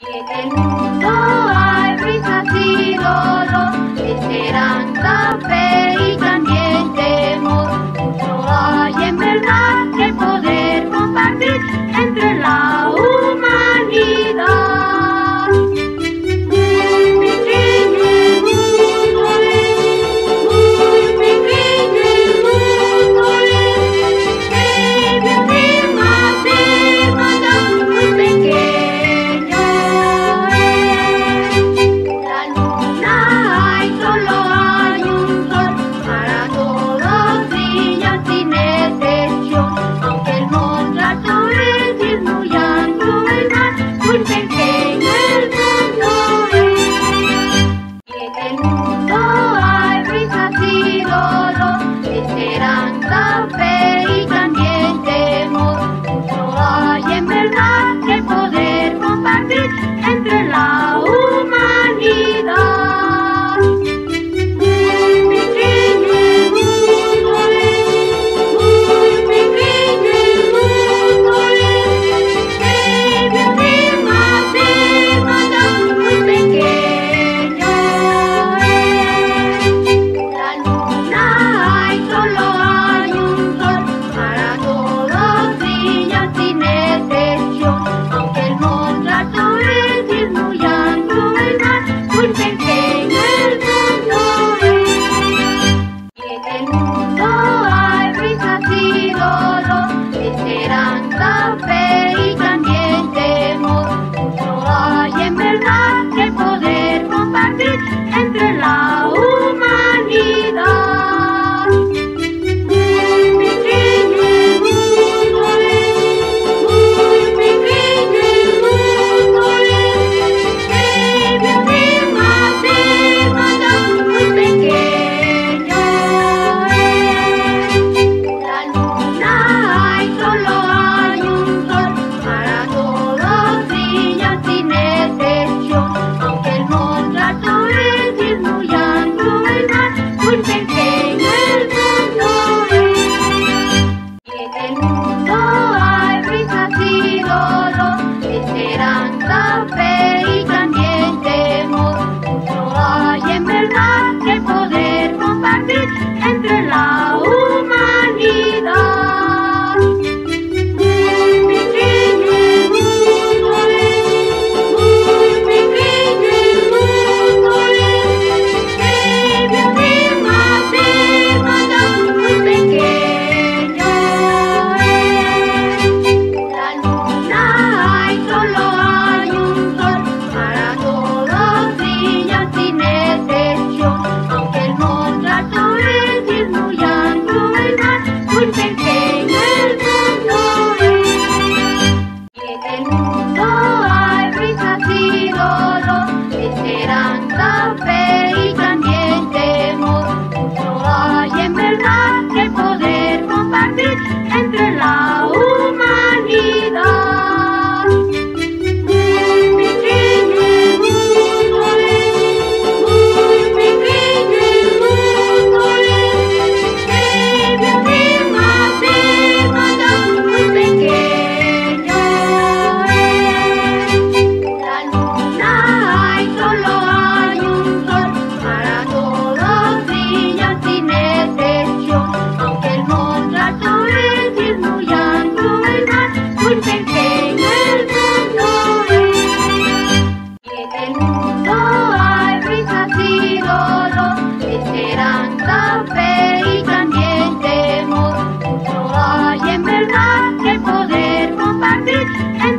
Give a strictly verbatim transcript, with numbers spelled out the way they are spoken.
En el mundo hay risas y dolor, esperanza, fe y también temor. Mucho hay en verdad que poder compartir entre la humanidad. Muy pequeño el mundo es, muy pequeño el mundo es, debe haber más hermandad, muy pequeño es. La luna hay, solo hay un sol, para todos brilla sin excepción. Aunque el monstruo es y es muy alto el mar, muy pequeño el mundo es. En el mundo hay risas y dolor, esperanza, fe y también temor. Mucho hay en verdad que poder compartir entre la humanidad. Muy pequeño el mundo es, muy pequeño el mundo es, debe haber más hermandad, muy pequeño es. La luna hay, solo hay un sol, para todos brilla sin excepción. Aunque el monstruo es y es muy alto el mar, muy pequeño el mundo es. En el mundo hay risas y dolor, esperanza, fe y también temor. Mucho hay en verdad que poder compartir entre la humanidad. Muy pequeño el mundo es, muy pequeño el mundo es, debe haber más hermandad, muy pequeño es. La luna hay, solo hay un sol, para todos brilla sin excepción. Aunque el monstruo es y es muy alto el mar, muy pequeño el mundo es. En el mundo hay risas y dolor, esperanza, fe y también temor. Mucho hay en verdad que poder compartir entre la humanidad. Muy pequeño el mundo es, muy pequeño el mundo es, debe haber más hermandad, muy pequeño es. La luna hay, solo hay un sol, para todos brilla sin excepción. Aunque el monstruo es y es muy alto el mar, muy pequeño el mundo es. En el mundo hay risas y dolor, esperanza, fe y también temor. Mucho hay en verdad que poder compartir entre la humanidad. Muy pequeño el mundo es, muy pequeño el mundo es, debe haber más hermandad, muy pequeño es. La luna hay, solo hay un sol, para todos brilla sin excepción. Aunque el monstruo es y es muy alto el mar, muy pequeño el mundo es. En el mundo hay risas y dolor, esperanza, fe y también temor. Mucho hay en verdad que poder compartir entre